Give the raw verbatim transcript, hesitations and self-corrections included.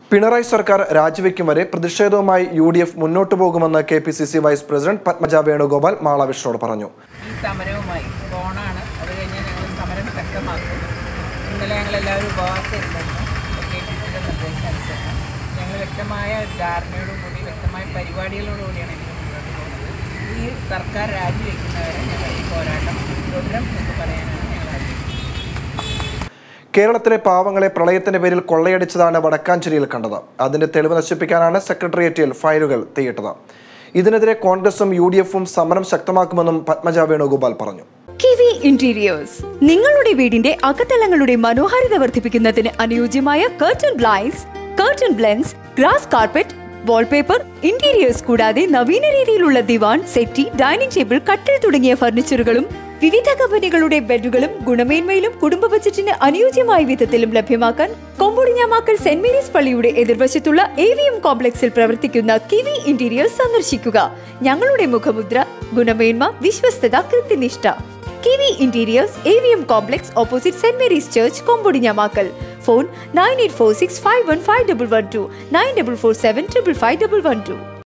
പിണറായി സർക്കാർ രാജിവെക്കും വരെ പ്രതിഷേധവുമായി യു ഡി എഫ് മുന്നോട്ടു പോകുമെന്ന് K P C C vice president Padmaja Venugopal മാളവിഷ്ണുവോട് പറഞ്ഞു. ഈ സമരവുമായി ഓണാണ്, അത് കഴിഞ്ഞ് ഞങ്ങൾ സമരം ശക്തമാക്കും. ഇന്നലെ ഞങ്ങളെല്ലാവരും ഉപവാസമായിരുന്നു. കെ പി സിയുടെ നിർദ്ദേശമനുസരിച്ച് ഞങ്ങൾ വ്യക്തമായ ധാരണയോടുകൂടി വ്യക്തമായ പരിപാടികളോടുകൂടിയാണ് ഞങ്ങൾ മുന്നോട്ട് പോകുന്നത്. ഈ സർക്കാർ രാജിവെക്കുന്നവരെ ഞങ്ങൾ ഈ പോരാട്ടം തുടരും എന്ന് പറയാനാണ് ഞങ്ങൾ ആഗ്രഹിക്കുന്നത്. കേരളത്തിലെ പാവങ്ങളെ പ്രളയത്തിന്റെ പേരിൽ കൊള്ളയടിച്ചതാണ് വടക്കാഞ്ചേരിയിൽ കണ്ടത്. അതിന്റെ തെളിവ് നശിപ്പിക്കാനാണ് സെക്രട്ടേറിയറ്റിൽ ഫയലുകൾ തീയിട്ടത്. ഇതിനെതിരെ കോൺഗ്രസും യു ഡി എഫും സമരം ശക്തമാക്കുമെന്നും പത്മജ വേണുഗോപാൽ പറഞ്ഞു. കിവി ഇന്റീരിയേഴ്സ് നിങ്ങളുടെ വീടിന്റെ അകത്തളങ്ങളുടെ മനോഹാരിത വർദ്ധിപ്പിക്കുന്നതിന് അനുയോജ്യമായ curtain blinds, curtain blends, grass carpet, wallpaper, interiors കൂടാതെ നവീന രീതിയിലുള്ള ദിവാൻ, സെറ്റി, ഡൈനിങ് ടേബിൾ, കട്ടിൽ തുടങ്ങിയ ഫർണിച്ചറുകളും വിവിധ കമ്പനികളുടെ ബെഡുകളും ഗുണമേന്മയിലും കുടുംബ ബജറ്റിന് അനുയോജ്യമായ വിധത്തിലും ലഭ്യമാക്കാൻ കൊമ്പൊടിഞ്ഞാമാക്കൽ സെന്റ് മേരീസ് പള്ളിയുടെ എതിർവശത്തുള്ള എ വി എം കോംപ്ലക്സിൽ പ്രവർത്തിക്കുന്ന കിവി ഇന്റീരിയേഴ്സ് സന്ദർശിക്കുക. ഞങ്ങളുടെ മുഖമുദ്ര ഗുണമേന്മ, വിശ്വസ്തത, കൃത്യനിഷ്ഠ. Kiwi interiors, A V M complex, opposite Saint Mary's church, Kombodinjamakkal. Phone nine eight four six five one five double one two, nine double four seven triple five double one to.